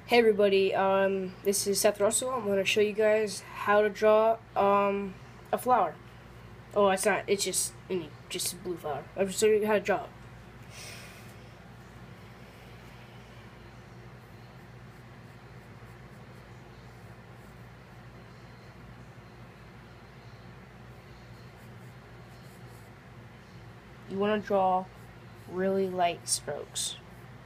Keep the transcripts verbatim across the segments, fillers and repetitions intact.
Hey everybody, um, this is Seth Russell. I'm going to show you guys how to draw um, a flower. Oh, it's not, it's just any, just a blue flower. I'm just showing you how to draw it. You want to draw really light strokes.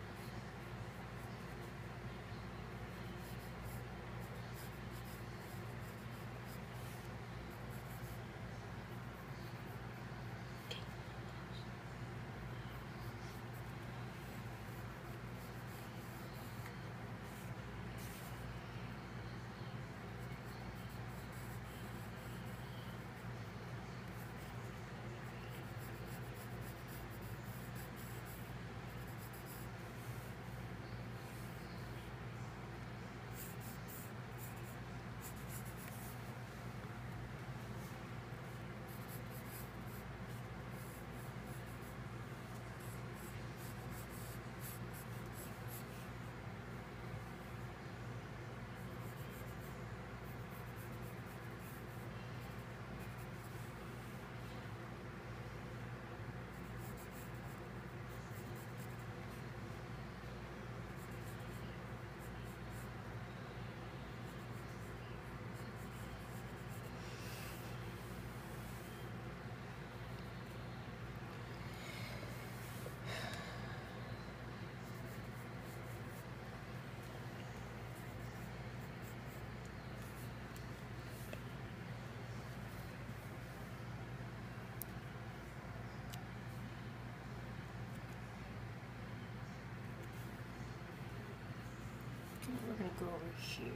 We're going to go over here.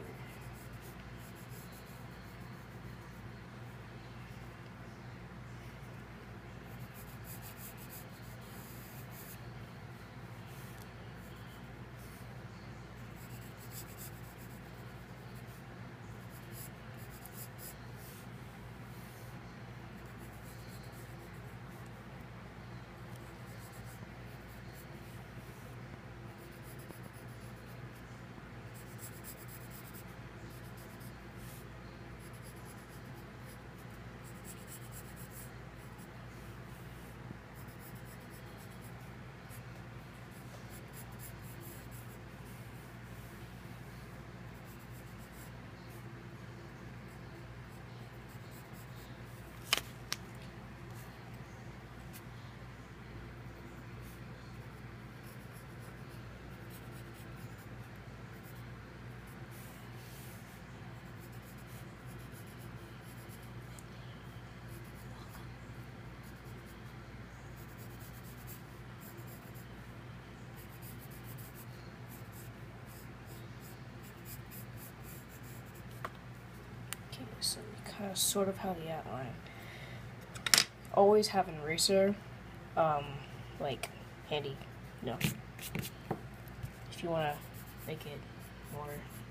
Okay, so we kind of sort of have the outline. Always have an eraser, um, like, handy, you know, if you want to make it more.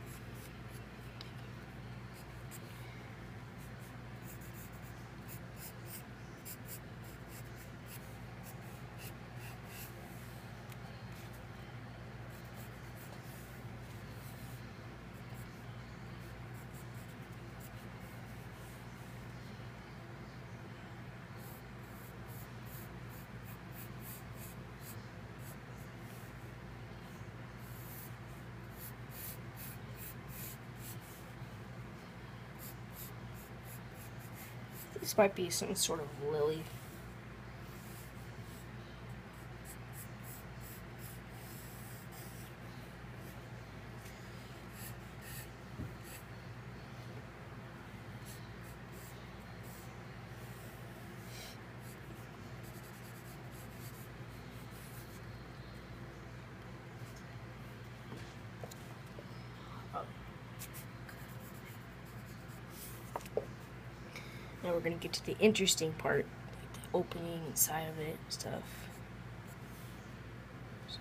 This might be some sort of lily. Now we're gonna get to the interesting part, like the opening inside of it and stuff. So.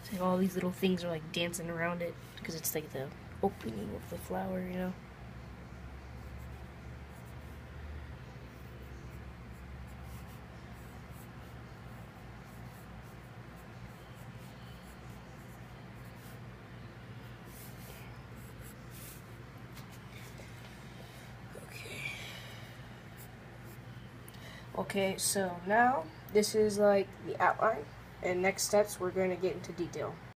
It's like all these little things are like dancing around it because it's like the opening of the flower, you know. Okay, so now this is like the outline, and next steps we're going to get into detail.